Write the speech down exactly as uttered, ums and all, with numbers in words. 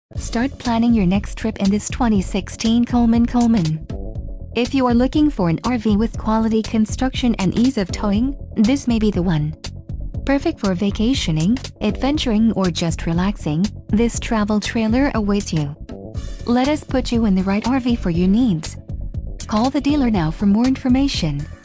Start planning your next trip in this twenty sixteen Coleman Coleman. If you are looking for an R V with quality construction and ease of towing, this may be the one. Perfect for vacationing, adventuring, or just relaxing, this travel trailer awaits you. Let us put you in the right R V for your needs. Call the dealer now for more information.